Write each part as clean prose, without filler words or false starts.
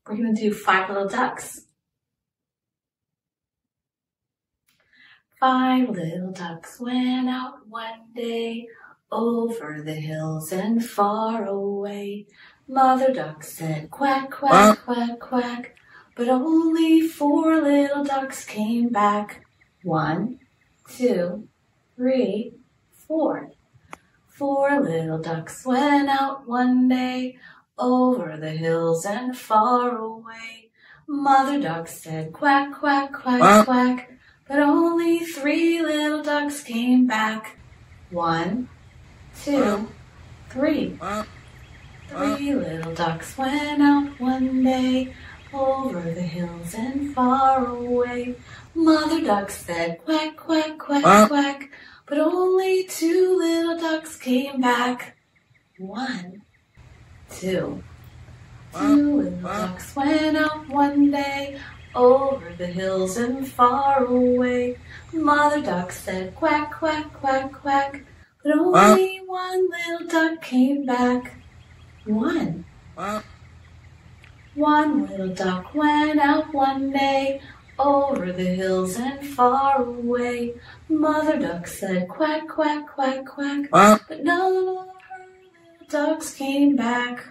We're going to do 5 little ducks. 5 little ducks went out one day over the hills and far away. Mother duck said quack, quack, quack, quack, but only 4 little ducks came back. 1, 2, 3, 4. 4 little ducks went out one day over the hills and far away. Mother duck said quack, quack, quack, quack, but only 3 little ducks came back. 1, 2, 3. 3 little ducks went out one day over the hills and far away. Mother duck said quack, quack, quack, quack, but only 2 little ducks came back. 1, 2. 2 little ducks went out one day over the hills and far away. Mother duck said quack, quack, quack, quack, but only 1 little duck came back. 1. 1 little duck went out one day over the hills and far away. Mother duck said quack, quack, quack, quack, but none of her little ducks came back.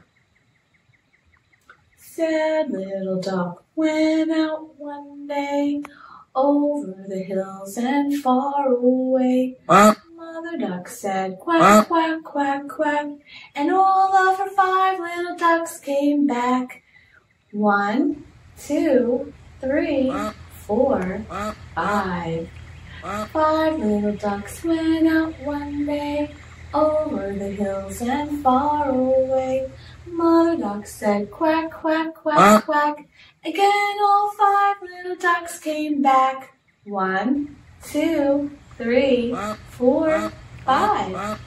Sad little duck went out one day over the hills and far away. Mother duck said quack, quack, quack, quack, and all of her 5 little ducks came back. 1, 2, 3, 4, 5. 5 little ducks went out one day over the hills and far away. Mother duck said quack, quack, quack, quack. Again all 5 little ducks came back. 1, 2, 3, 4, 5.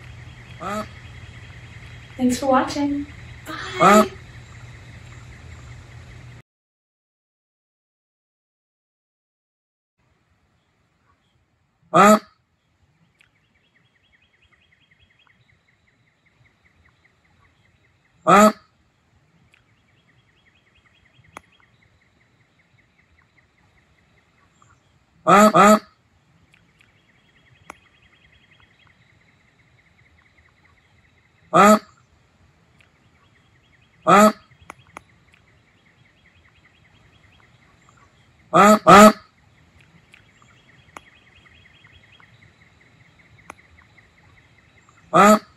Thanks for watching. Bye. Huh?